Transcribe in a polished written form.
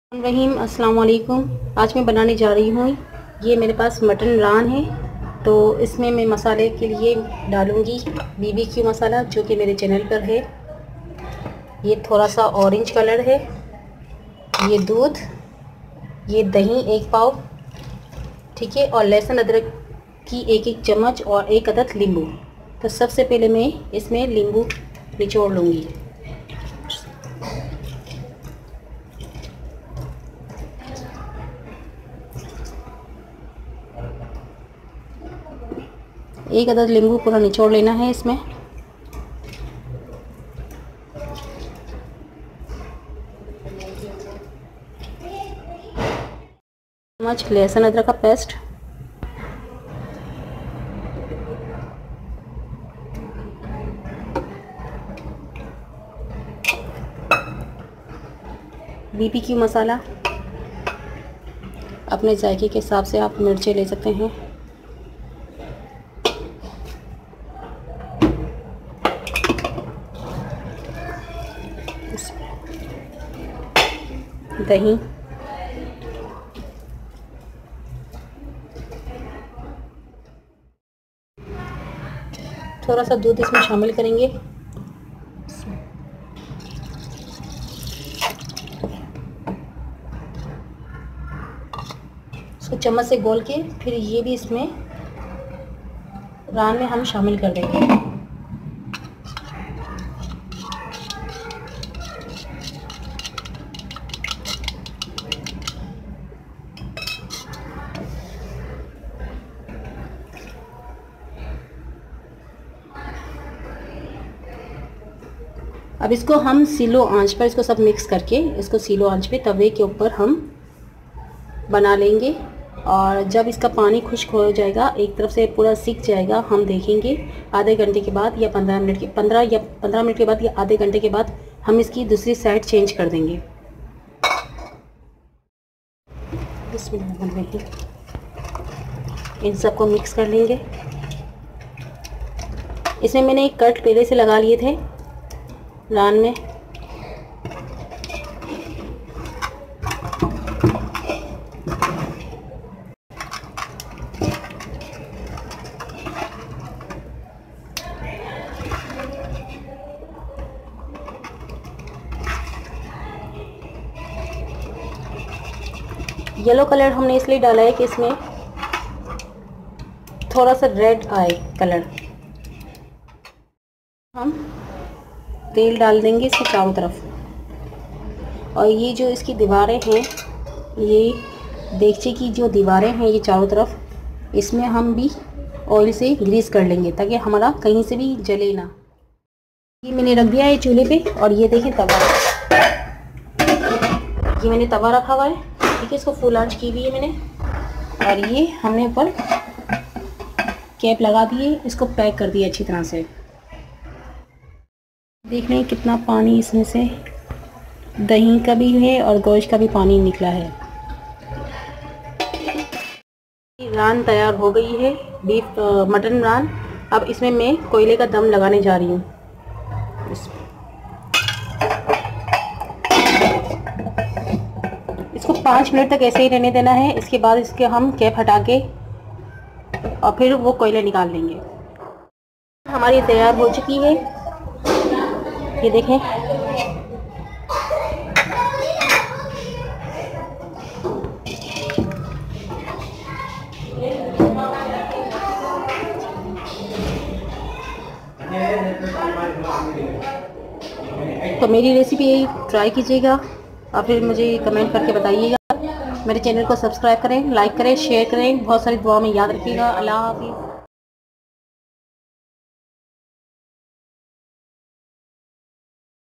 रहीम अस्सलाम वालेकुम। आज मैं बनाने जा रही हूँ, ये मेरे पास मटन रान है। तो इसमें मैं मसाले के लिए डालूँगी बीबीक्यू मसाला, जो कि मेरे चैनल पर है। ये थोड़ा सा ऑरेंज कलर है। ये दूध, ये दही 1 पाव, ठीक है, और लहसुन अदरक की 1 चम्मच और 1 अदद नींबू। तो सबसे पहले मैं इसमें नींबू निचोड़ लूँगी। एक अदद नींबू पूरा निचोड़ लेना है इसमें। चम्मच लहसुन अदरक का पेस्ट, बीबीक्यू मसाला, अपने जायके के हिसाब से आप मिर्चें ले सकते हैं। दही, थोड़ा सा दूध इसमें शामिल करेंगे। इसको चम्मच से घोल के फिर ये भी इसमें रान में हम शामिल कर देंगे। अब इसको हम स्लो आंच पर इसको सब मिक्स करके इसको स्लो आंच पे तवे के ऊपर हम बना लेंगे। और जब इसका पानी खुश्क हो जाएगा, एक तरफ से पूरा सीख जाएगा, हम देखेंगे आधे घंटे के बाद या 15 मिनट के बाद या आधे घंटे के बाद हम इसकी दूसरी साइड चेंज कर देंगे। इन सबको मिक्स कर लेंगे। इसमें मैंने एक कट पहले से लगा लिए थे रान में। येलो कलर हमने इसलिए डाला है कि इसमें थोड़ा सा रेड आए कलर। हम तेल डाल देंगे इसके चारों तरफ। और ये जो इसकी दीवारें हैं, ये देगचे की जो दीवारें हैं ये चारों तरफ, इसमें हम भी ऑयल से ग्रीस कर लेंगे ताकि हमारा कहीं से भी जले ना। ये मैंने रख दिया है चूल्हे पे। और ये देखें तवा, ये मैंने तवा रखा हुआ है, ठीक है। इसको फुल आंच की हुई है मैंने। और ये हमने ऊपर कैप लगा दी है, इसको पैक कर दिया अच्छी तरह से। देख लें कितना पानी इसमें से दही का भी है और गोश्त का भी पानी निकला है। रान तैयार हो गई है, मटन रान। अब इसमें मैं कोयले का दम लगाने जा रही हूँ। इसको 5 मिनट तक ऐसे ही रहने देना है। इसके बाद इसके हम कैप हटा के और फिर वो कोयले निकाल लेंगे। हमारी तैयार हो चुकी है, ये देखें। तो मेरी रेसिपी ट्राई कीजिएगा और फिर मुझे कमेंट करके बताइएगा। मेरे चैनल को सब्सक्राइब करें, लाइक करें, शेयर करें। बहुत सारी दुआ में याद रखिएगा। अल्लाह हाफिज़।